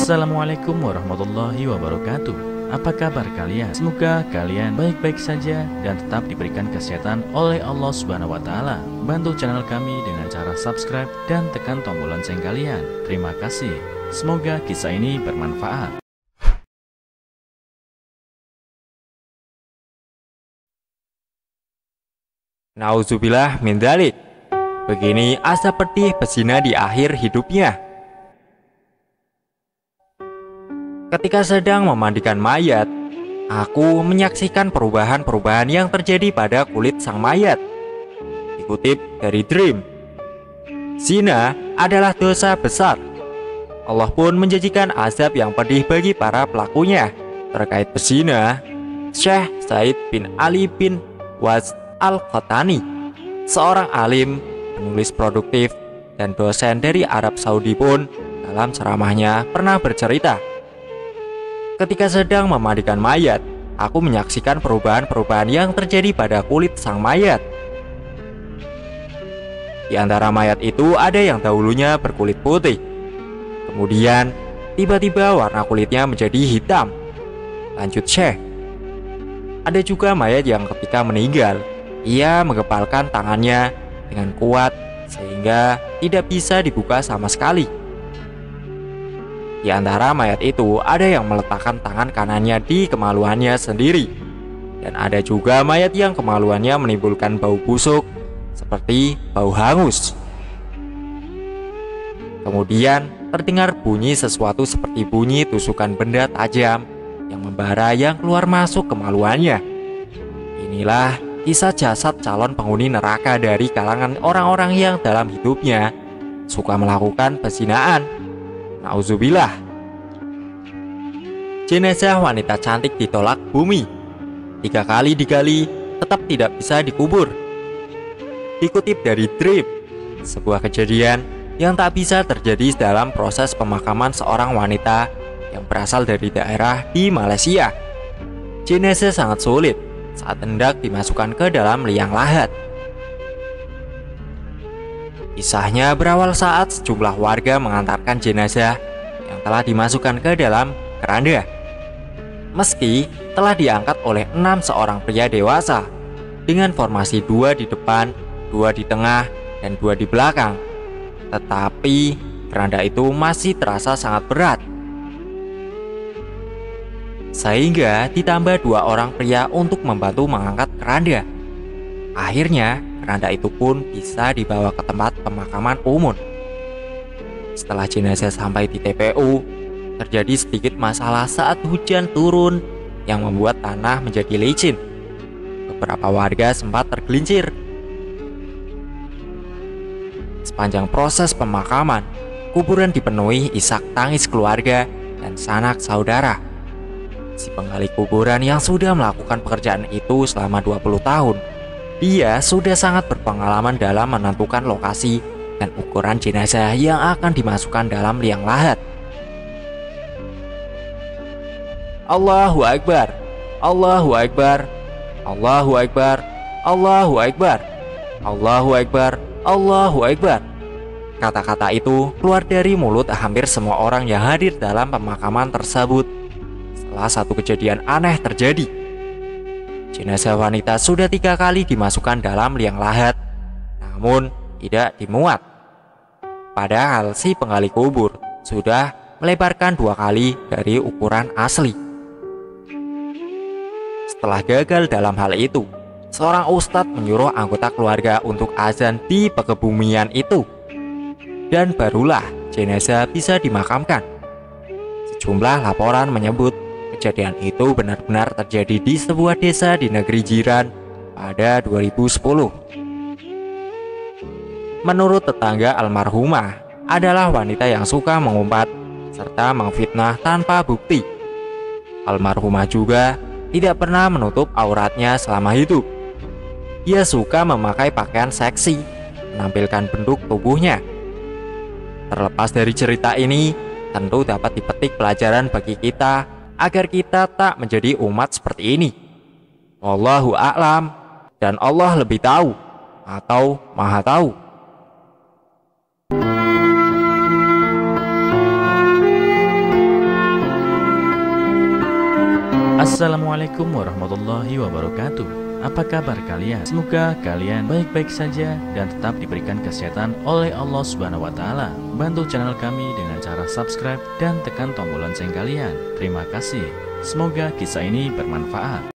Assalamualaikum warahmatullahi wabarakatuh. Apa kabar kalian? Semoga kalian baik-baik saja dan tetap diberikan kesehatan oleh Allah Subhanahu wa taala. Bantu channel kami dengan cara subscribe dan tekan tombol lonceng kalian. Terima kasih. Semoga kisah ini bermanfaat. Nauzubillah min dzalik. Begini asap pedih pezina di akhir hidupnya. Ketika sedang memandikan mayat, aku menyaksikan perubahan-perubahan yang terjadi pada kulit sang mayat. Dikutip dari Dream, zina adalah dosa besar. Allah pun menjanjikan azab yang pedih bagi para pelakunya. Terkait pezina, Syekh Said bin Ali bin Waz Al-Qatani, seorang alim, penulis produktif, dan dosen dari Arab Saudi pun dalam ceramahnya pernah bercerita, ketika sedang memandikan mayat, aku menyaksikan perubahan-perubahan yang terjadi pada kulit sang mayat. Di antara mayat itu ada yang dahulunya berkulit putih, kemudian tiba-tiba warna kulitnya menjadi hitam. Lanjut Syekh, ada juga mayat yang ketika meninggal, ia menggepalkan tangannya dengan kuat sehingga tidak bisa dibuka sama sekali. Di antara mayat itu ada yang meletakkan tangan kanannya di kemaluannya sendiri, dan ada juga mayat yang kemaluannya menimbulkan bau busuk seperti bau hangus. Kemudian terdengar bunyi sesuatu seperti bunyi tusukan benda tajam yang membara yang keluar masuk kemaluannya. Inilah kisah jasad calon penghuni neraka dari kalangan orang-orang yang dalam hidupnya suka melakukan pezinaan. Nauzubillah. Jenazah wanita cantik ditolak bumi. 3 kali digali, tetap tidak bisa dikubur. Dikutip dari Trip, sebuah kejadian yang tak bisa terjadi dalam proses pemakaman seorang wanita yang berasal dari daerah di Malaysia. Jenazah sangat sulit saat hendak dimasukkan ke dalam liang lahat. Kisahnya berawal saat sejumlah warga mengantarkan jenazah yang telah dimasukkan ke dalam keranda. Meski telah diangkat oleh 6 seorang pria dewasa dengan formasi 2 di depan, 2 di tengah, dan 2 di belakang, tetapi keranda itu masih terasa sangat berat, sehingga ditambah 2 orang pria untuk membantu mengangkat keranda. Akhirnya keranda itu pun bisa dibawa ke tempat pemakaman umum. Setelah jenazah sampai di TPU, terjadi sedikit masalah saat hujan turun yang membuat tanah menjadi licin. Beberapa warga sempat tergelincir. Sepanjang proses pemakaman, kuburan dipenuhi isak tangis keluarga dan sanak saudara. Si penggali kuburan yang sudah melakukan pekerjaan itu selama 20 tahun, dia sudah sangat berpengalaman dalam menentukan lokasi dan ukuran jenazah yang akan dimasukkan dalam liang lahat. Allahu Akbar, Allahu Akbar, Allahu Akbar, Allahu Akbar, Allahu Akbar, Allahu Akbar. Kata-kata itu keluar dari mulut hampir semua orang yang hadir dalam pemakaman tersebut. Setelah satu kejadian aneh terjadi, jenazah wanita sudah 3 kali dimasukkan dalam liang lahat, namun tidak dimuat. Padahal si penggali kubur sudah melebarkan 2 kali dari ukuran asli. Setelah gagal dalam hal itu, seorang ustadz menyuruh anggota keluarga untuk azan di pekebumian itu, dan barulah jenazah bisa dimakamkan. Sejumlah laporan menyebut kejadian itu benar-benar terjadi di sebuah desa di negeri jiran pada 2010. Menurut tetangga almarhumah, adalah wanita yang suka mengumpat serta mengfitnah tanpa bukti. Almarhumah juga tidak pernah menutup auratnya selama hidup. Ia suka memakai pakaian seksi, menampilkan bentuk tubuhnya. Terlepas dari cerita ini, tentu dapat dipetik pelajaran bagi kita agar kita tak menjadi umat seperti ini. Wallahu a'lam, dan Allah lebih tahu atau Maha Tahu. Assalamualaikum warahmatullahi wabarakatuh. Apa kabar kalian? Semoga kalian baik-baik saja dan tetap diberikan kesehatan oleh Allah Subhanahu wa taala. Bantu channel kami dengan cara subscribe dan tekan tombol lonceng kalian. Terima kasih. Semoga kisah ini bermanfaat.